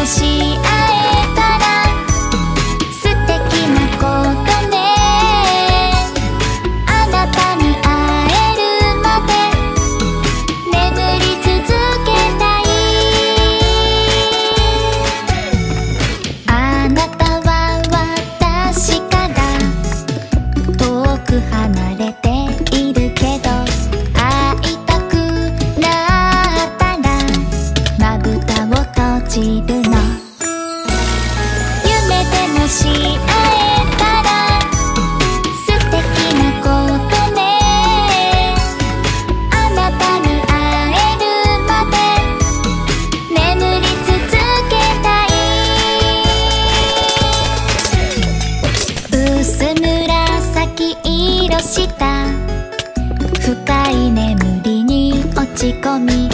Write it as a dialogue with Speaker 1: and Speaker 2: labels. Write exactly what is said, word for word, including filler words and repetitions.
Speaker 1: し合えたら素敵なことね。あなたに会えるまで眠り続けたい。あなたは私から遠く離れているけど、会いたくなったらまぶたを閉じるの。夢でもし会えたら素敵なことね。あなたに会えるまで眠り続けたい。薄紫色した深い眠りに落ち込み、